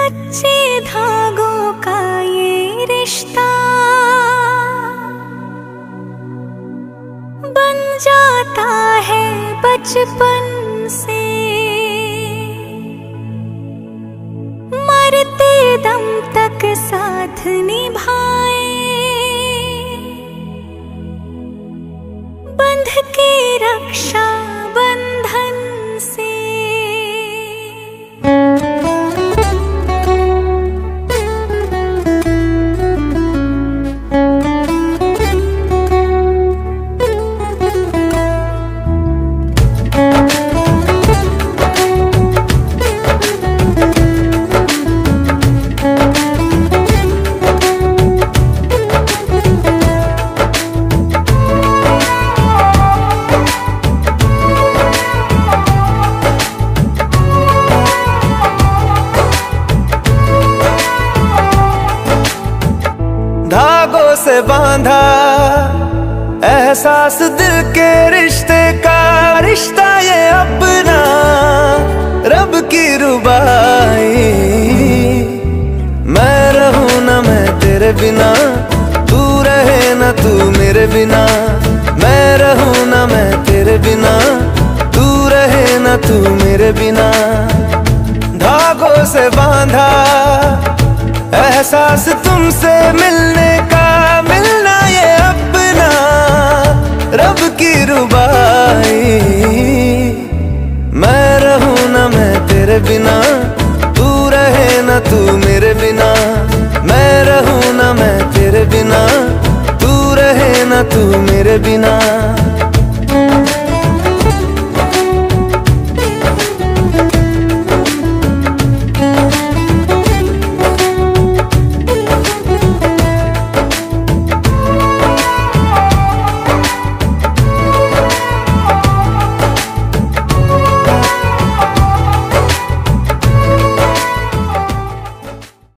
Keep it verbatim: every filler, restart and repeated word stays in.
सच्चे धागों का ये रिश्ता बन जाता है बचपन से, मरते दम तक साथ निभाए, बंध के रक्षा बंधन से। धागों से बांधा एहसास दिल के रिश्ते का, रिश्ता ये अपना रब की रुबाई। मैं रहूं ना मैं तेरे बिना, तू रहे ना तू मेरे बिना। मैं रहूं ना मैं तेरे बिना, तू रहे ना तू मेरे बिना। धागों से बांधा एहसास तुमसे मिलने का, मिलना ये अपना रब की रुबाई। मैं रहूं ना मैं तेरे बिना, तू रहे ना तू मेरे बिना। मैं रहूं ना मैं तेरे बिना, तू रहे ना तू मेरे बिना।